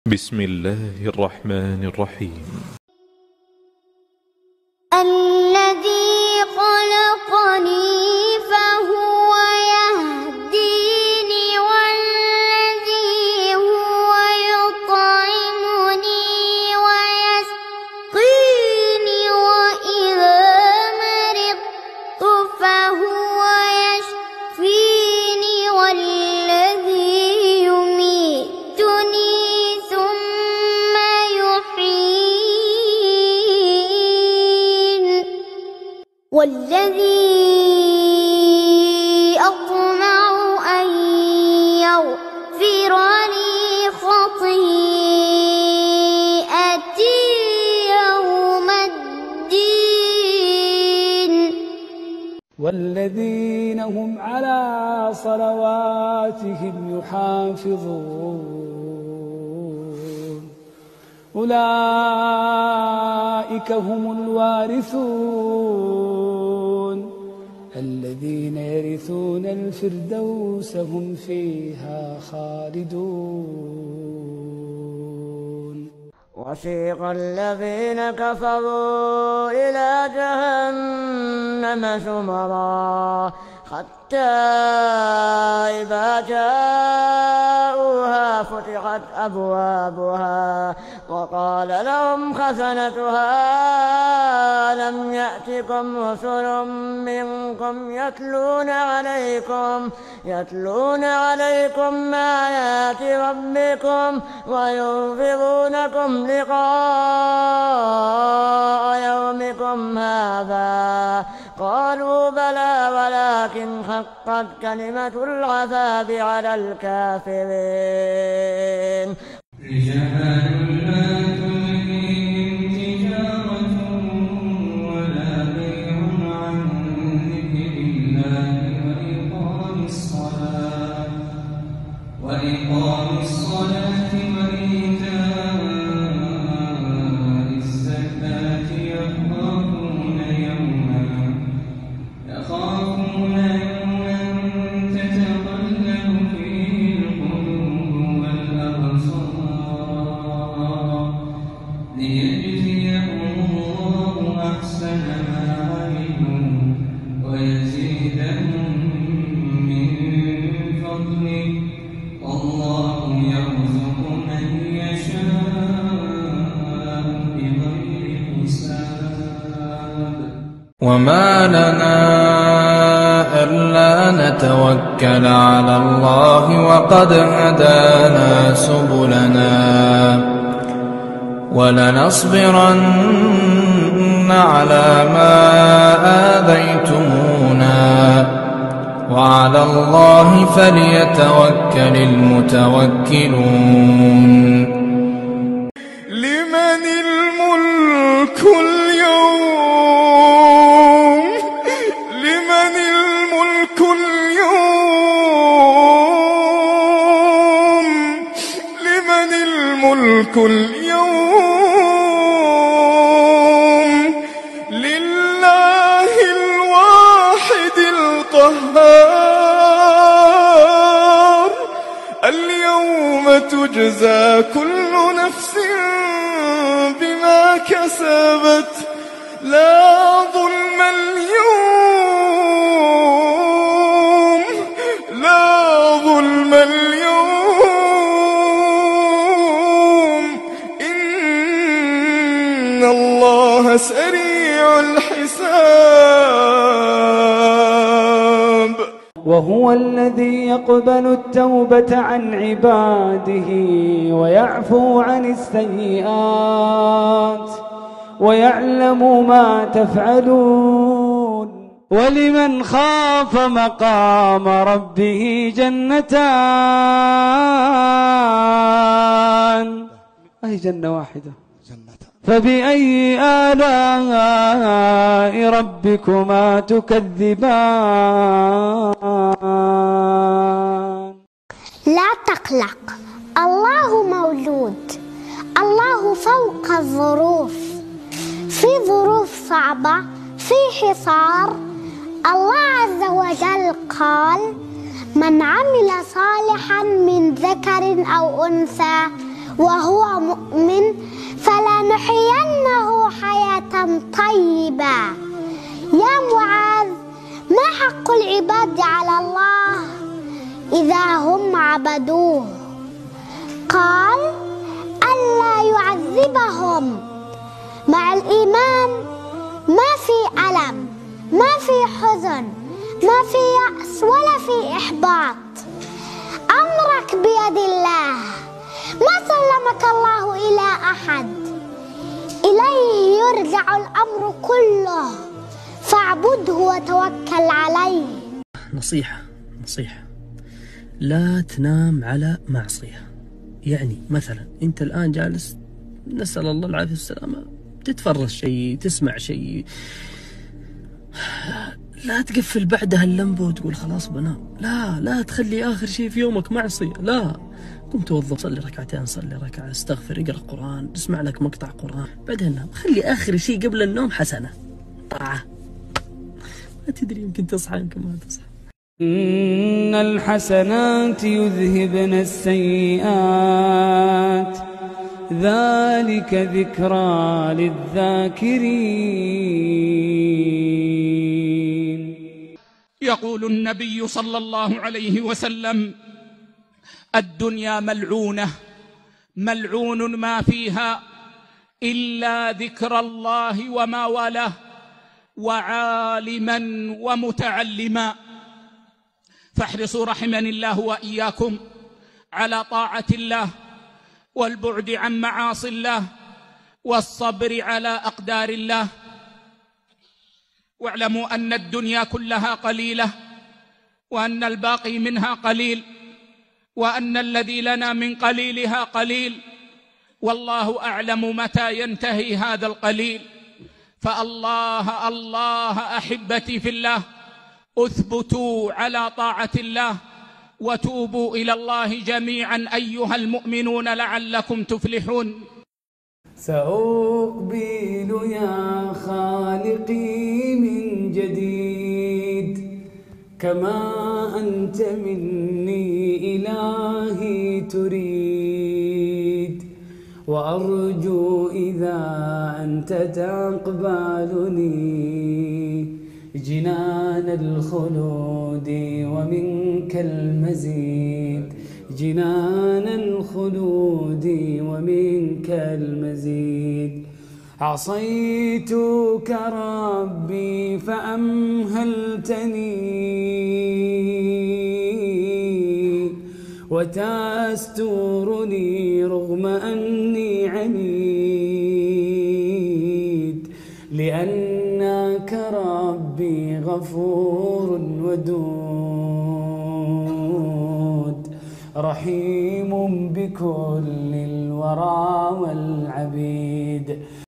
بسم الله الرحمن الرحيم. الذي خلقني فهو يهديني والذي هو يطعمني ويسقيني وإذا مرضت فهو يشفيني والذي يميتني ثم يحيين والذي أطمع أن يغفر لي خطيئتي يوم الدين والذين هم على صلواتهم يحافظون أولئك هم الوارثون الذين يرثون الفردوس هم فيها خالدون. وسيق الذين كفروا إلى جهنم زمرا حتى إذا جاءوها فتحت أبوابها وقال لهم خزنتها ألم يأتكم رسل منكم يتلون عليكم آيات ربكم وينذرونكم لقاء يومكم هذا قالوا بلى ولكن حقت كلمة العذاب على الكافرين. وإقام الصلاة وإيتاء الزكاة يخافون يوما تتقلب فيه القلوب والأبصار ليجزيهم الله أحسن ما عملوا ويزيدهم من فضله والله يرزق من يشاء بغير حساب. وما لنا ألا نتوكل على الله وقد هدانا سبلنا ولنصبرن على ما آذيتمونا وعلى الله فليتوكل المتوكلون. لمن الملك اليوم لمن الملك اليوم لمن الملك اليوم لله الواحد القهار. اليوم تجزى كل نفس بما كسبت لا ظلم اليوم لا ظلم اليوم إن الله سريع الحساب. وهو الذي يقبل التوبة عن عباده ويعفو عن السيئات ويعلم ما تفعلون. ولمن خاف مقام ربه جنتان أي جنة واحدة فبأي آلاء ربكما تكذبان. لا تقلق، الله موجود، الله فوق الظروف. في ظروف صعبة، في حصار، الله عز وجل قال: من عمل صالحا من ذكر أو أنثى وهو مؤمن فلنحيينه حياة طيبة. يا معاذ، ما حق العباد على الله إذا هم عبدوه؟ قال: ألا يعذبهم. مع الإيمان ما في ألم، ما في حزن، ما في يأس ولا في إحباط. أمرك بيد الله، ما سلمك الله إلى أحد، إليه يرجع الأمر كله، فاعبده وتوكل عليه. نصيحة لا تنام على معصية. يعني مثلا أنت الآن جالس، نسأل الله العافية والسلامة، تتفرج شيء، تسمع شيء، لا تقفل بعدها اللمبة وتقول خلاص بنام. لا تخلي آخر شيء في يومك معصية. لا، قم توظف، صلي ركعتين، صلي ركعة، استغفر، اقرأ قرآن، اسمع لك مقطع قرآن، بعدين نام. خلي آخر شيء قبل النوم حسنة، طاعة. ما تدري، يمكن تصحى يمكن ما تصحى. إن الحسنات يذهبن السيئات، ذلك ذكرى للذاكرين. يقول النبي صلى الله عليه وسلم: الدنيا ملعونة، ملعون ما فيها إلا ذكر الله وما والاه، وعالما ومتعلما. فاحرصوا رحمني الله وإياكم على طاعة الله، والبعد عن معاصي الله، والصبر على أقدار الله. واعلموا أن الدنيا كلها قليلة، وأن الباقي منها قليل، وأن الذي لنا من قليلها قليل، والله أعلم متى ينتهي هذا القليل. فالله الله أحبتي في الله، اثبتوا على طاعة الله، وتوبوا إلى الله جميعا أيها المؤمنون لعلكم تفلحون. سأقبل يا خالقي من جديد، كما أنت مني إلهي تريد، وأرجو إذا أنت تقبلني جنان الخلود ومنك المزيد، جنان الخلود ومنك المزيد. عصيتك ربي فأمهلتني، وتسترني رغم أني عنيد، لأنك ربي غفور ودود، رحيم بكل الورى والعبيد.